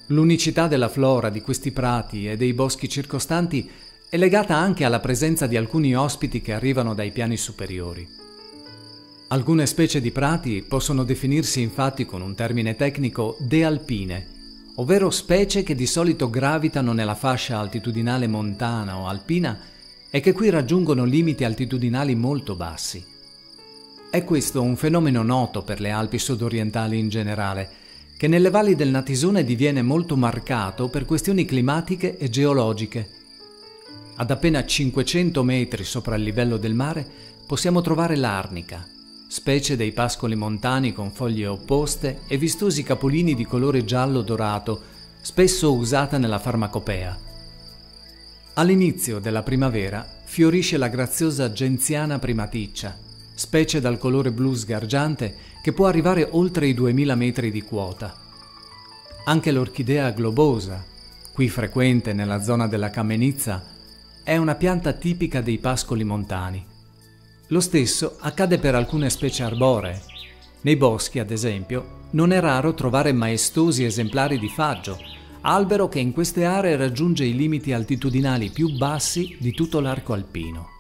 L'unicità della flora di questi prati e dei boschi circostanti è legata anche alla presenza di alcuni ospiti che arrivano dai piani superiori. Alcune specie di prati possono definirsi infatti con un termine tecnico dealpine, ovvero specie che di solito gravitano nella fascia altitudinale montana o alpina e che qui raggiungono limiti altitudinali molto bassi. È questo un fenomeno noto per le Alpi sudorientali in generale, che nelle valli del Natisone diviene molto marcato per questioni climatiche e geologiche. Ad appena 500 metri sopra il livello del mare possiamo trovare l'arnica, specie dei pascoli montani con foglie opposte e vistosi capolini di colore giallo dorato, spesso usata nella farmacopea. All'inizio della primavera fiorisce la graziosa Genziana primaticcia, specie dal colore blu sgargiante che può arrivare oltre i 2000 metri di quota. Anche l'orchidea globosa, qui frequente nella zona della Cammenizza, è una pianta tipica dei pascoli montani. Lo stesso accade per alcune specie arboree. Nei boschi, ad esempio, non è raro trovare maestosi esemplari di faggio, albero che in queste aree raggiunge i limiti altitudinali più bassi di tutto l'arco alpino.